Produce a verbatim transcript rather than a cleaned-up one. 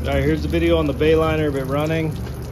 All right, here's the video on the Bayliner of it running.